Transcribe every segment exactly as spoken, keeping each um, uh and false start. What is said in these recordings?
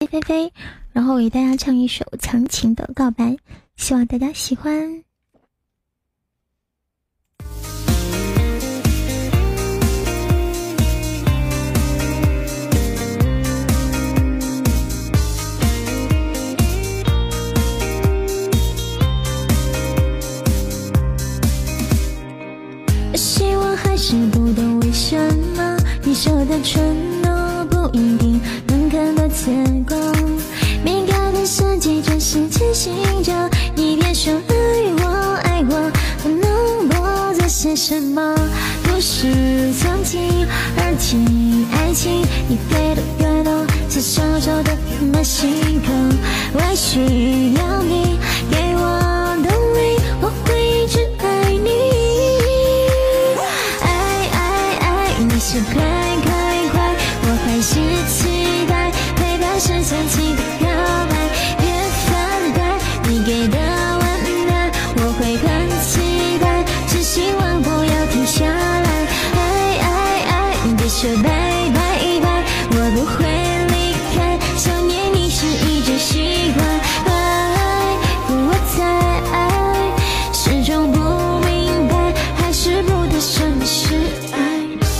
菲菲，然后为大家唱一首强情的告白，希望大家喜欢。希望还是不懂为什么你说的承诺不一定能看到结果，敏感的世界真是清醒着，你别说爱我爱我，不能我做些什么，不是曾经而起爱情，你给的越多，是小小的那心口，我需要你给我动力，我会一直爱你，爱爱爱，你是快快快，我还是期待陪伴是曾经的告白，别反对你给的温暖，我会很期待，只希望不要停下来，爱爱爱，别说拜拜拜，我不会离开，想念你是一种习惯，爱我在爱，始终不明白，还是不懂什么是爱。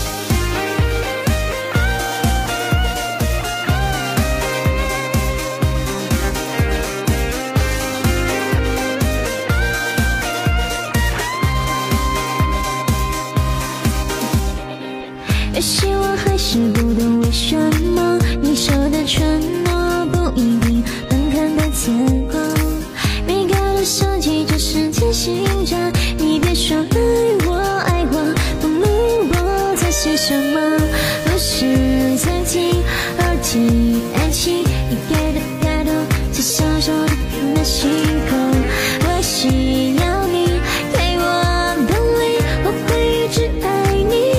希望还是不懂为什么你说的承诺不一定能看到结果，敏感的身体这世界醒着，你别说爱我爱我，不明我在想什么，不是曾经而起爱情，你给的太多，是小小的那心口，我需要你给我动力，我会一直爱你，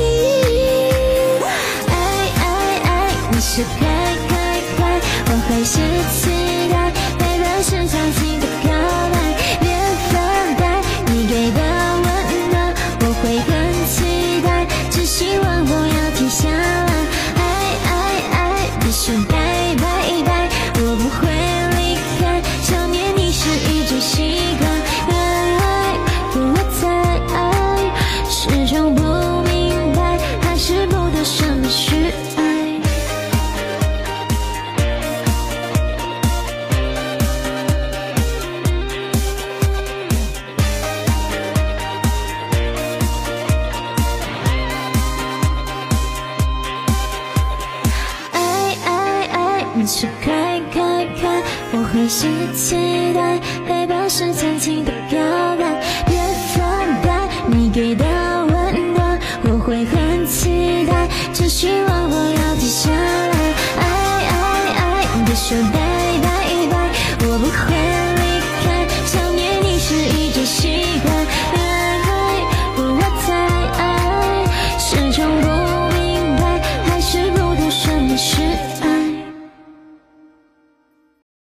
是快快快，我还是期待陪伴是长期的告白，别反对你给的温暖，我会很期待，只希望不要停下来，爱爱爱，别说拜拜拜，我不会离开，想念你是一种习惯，爱我在爱，始终不明白，还是不懂什么是爱。你是快快快，我会是期待陪伴是曾经的告白，别反对你给的温暖，我会很期待，只希望不要停下来，爱爱爱，别说拜拜拜，我不会